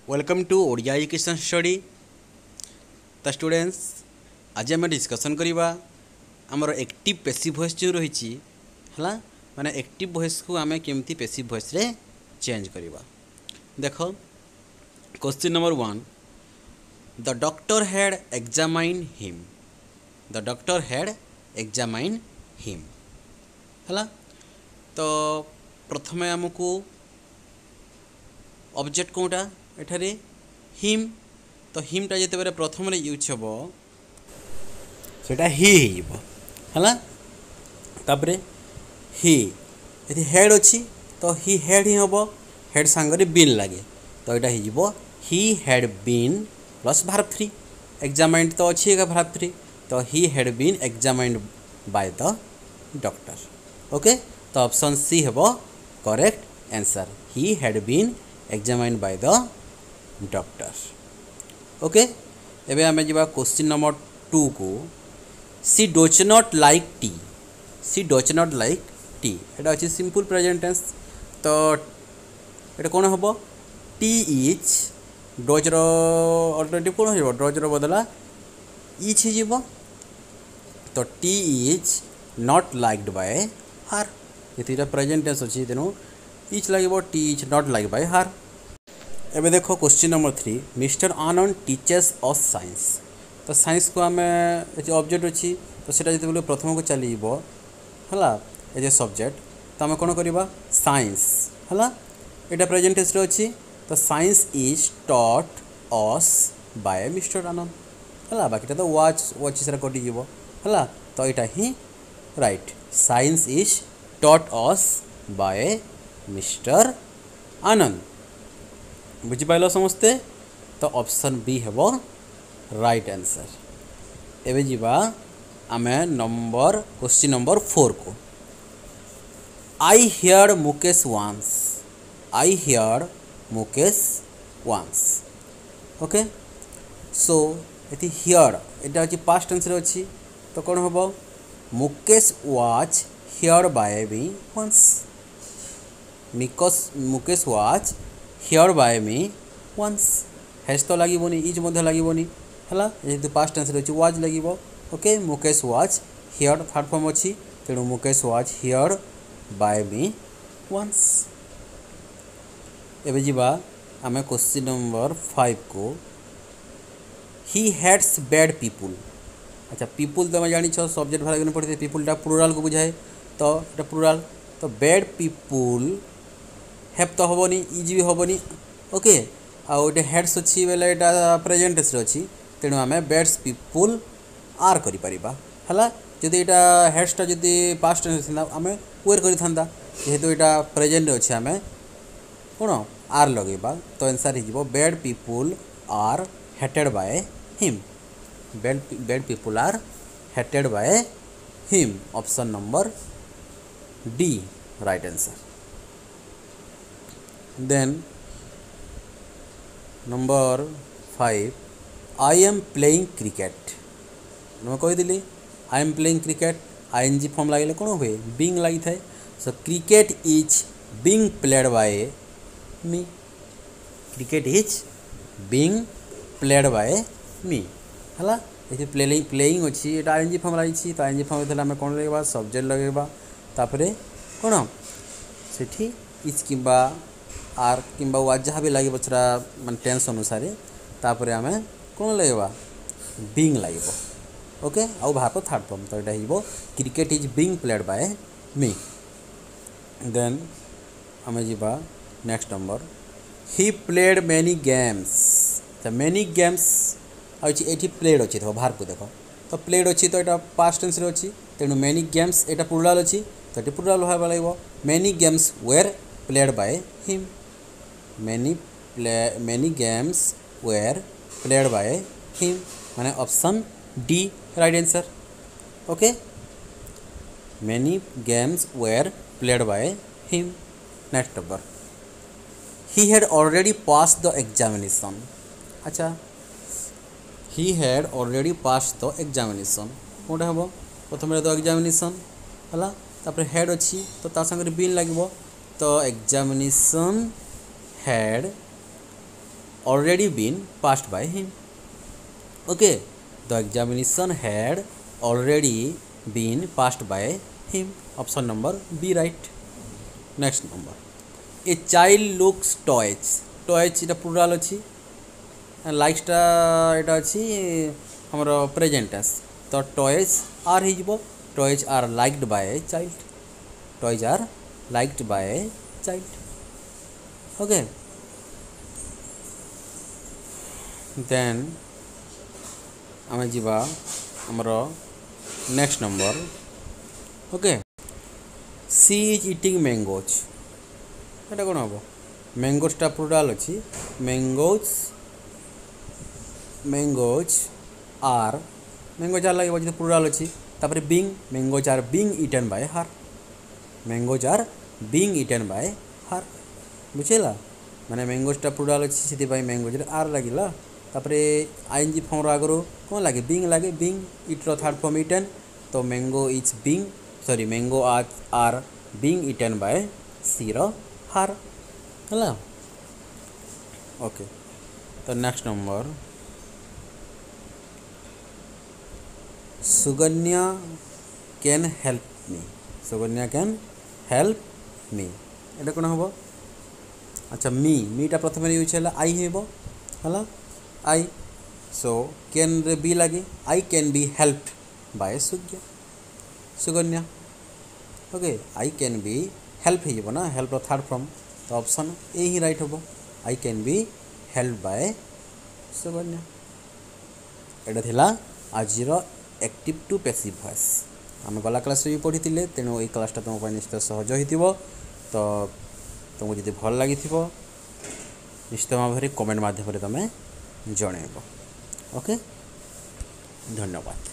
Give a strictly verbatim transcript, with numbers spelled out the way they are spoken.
Welcome to Odia education study. तो students आज आम डिस्कसन करवा आमर एक्टिव पैसिव वॉइस जो रही है माने एक्टिव वॉइस को आम केमती पैसिव वॉइस रे चेंज करवा। देख question number one, the doctor had examine him. The doctor had examine him है। तो प्रथमे आमको ऑब्जेक्ट कौटा एठारे हिम। तो हिमटा जिते बारे प्रथम यूज हम सेटा ही है। तापरे ही ये हेड अच्छी तो ही हेड ही हम हेड सांगरे बीन लगे तो यहाँ हो he had been plus verb three. Examined तो अच्छी है भार्ब थ्री तो he had been examined by the doctor. Okay तो ऑप्शन सी है correct answer. He had been examined by the doctor. Okay एबे आमे जिबा क्वेश्चन नंबर टू को। She does not like tea. She does not like tea एटा अछि simple present tense. तो एटा कोन हबो टी इज डज रो अल्टरनेटिव कोन हो डज रो बदला इज ही जीवो। तो tea is not liked by her ये प्रेजेंट टेंस अछि तेनु इज लागबो tea is not like by her. एबे देखो question number three, Mister Anand teachers us science. तो साइंस को आम ऑब्जेक्ट अच्छी तो सीटा जो प्रथम को चल है एज ए सब्जेक्ट तो आम कौन करवा साइंस है। यहाँ प्रेजेंट टेंस अच्छी तो science is taught us by Mister Anand है। बाकी तो वाच वाच से कटिज है तो यहाँ ही right. Science is taught us by Mister Anand. बुझिपाल समस्ते तो ऑप्शन बी है राइट आंसर। एवं जीवा आमे नंबर क्वेश्चन नंबर फोर को। आई हियर मुकेश वांस। आई हियर मुकेश वांस। ओके सो ये हियर यहाँ अच्छी पास्ट टेंस अच्छी तो कौन हम Mukesh was hear by me once. मिकस Mukesh was hear by me once. Has तो लगे इज लगे है जेहतु पास्ट टेंस अच्छी वाज लगे। Okay Mukesh was hear third form अच्छी तेणु Mukesh was hear by me once. एबे जीवा आमे क्वेश्चन नंबर फाइव को। He hates bad people. अच्छा पीपुल तुम जान सब्जेक्ट भाग पढ़ते पीपुलटा प्लुराल को बुझाए तो ये प्लुराल तो बैड पीपुल हेप तो हेनी इज भी हेनी। ओके आउ ये हेड्स अच्छी बेले यहाँ प्रेजेंट टेंस अच्छी तेणु आम बैड्स पीपुल आर करा है। जदि यहाँ हेड्सटा जदि पास्ट टेंस था आम वेर करता जेहेतु यहाँ प्रेजेंट अच्छे आम कौन आर लगेबा तो आंसर हो bad people are hated by him. Bad bad people are hated by him. Option number D right answer. Then number five, I am playing cricket. मैं कहीदी I am playing cricket I N G form लगे कौन हुए being लगी थाए। So cricket is being played by me. Cricket is being played by me है। ये playing playing अच्छी ये आई एन जी फॉर्म लगी तो आई एन जी फॉर्म होता है कौन लगे सब्जेक्ट लगेगा तापर कौन से इज कि आर कि वाज जहाँ भी लगे सेटा मान टेंस अनुसार तापर आम कौन लगे बींग लगे। ओके आउ भार थर्ड फॉर्म तो यहाँ हो cricket is being played by me. Then आम जा next number, he played many games. Many games ये प्लेड अच्छी देखो भार को देख तो प्लेड अच्छी तो यहाँ पास्ट टेंस अच्छी तेणु मेनी गेम्स यहाँ प्लुराल अच्छी तो ये प्लुराल भाव लगे many games were played by him. Many play many games were played by him माने option D right answer. Okay many games were played by him. Next number, he had already pass the examination. अच्छा he had already pass the examination कौटा हम प्रथम the examination है तापर head अच्छी तो ता संगे बीन लगे तो examination had already been passed by him. Okay, the examination had already been passed by him. Option number B right. Next number, a child looks toys. Toys इटा plural अच्छी, likes टा इटा अच्छी हमरो present tense. तो toys are ही जिबो, toys are liked by a child. Toys are liked by a child. Okay. Then आमे जिबा हमरो next number. Okay. She is eating mangoes. एटा कोन हबो? Mangoes टा plural अछि. Mangoes mangoes are mangoes are लागे बजे plural अछि. तापर being mangoes are being eaten by her. Mangoes are being eaten by her. बुझेला माने mangoes टा plural अछि सिति भाई mangoes रे आर लागिला. तापर ing फॉर्म रो आगरो कोन लागे being लागे being it रो थर्ड फॉर्म eaten. तो mango is being sorry mango are, are being eaten by she रो her हला. ओके तो next number, Suganya can help me. Suganya can help me एटा कोन हबो? अच्छा मी मीटा प्रथम यूज है आई हेबो हला आई. सो कैन रे बी लागे I can be helped by Suganya Suganya. Okay I can be help ही ना हेल्प थर्ड फॉर्म. तो ऑप्शन ए ही राइट होबो I can be help by Suganya. एटा थिला आजिरो एक्टिव टू पैसिव वॉइस. आम गला क्लास भी पढ़ी थिले तेणु ए क्लासटा तुम निश्चित सहज होइतिबो. तो तुमको जदि भल लगी निश्चित भाव में कमेंट माध्यम तुम जनइब. ओके धन्यवाद.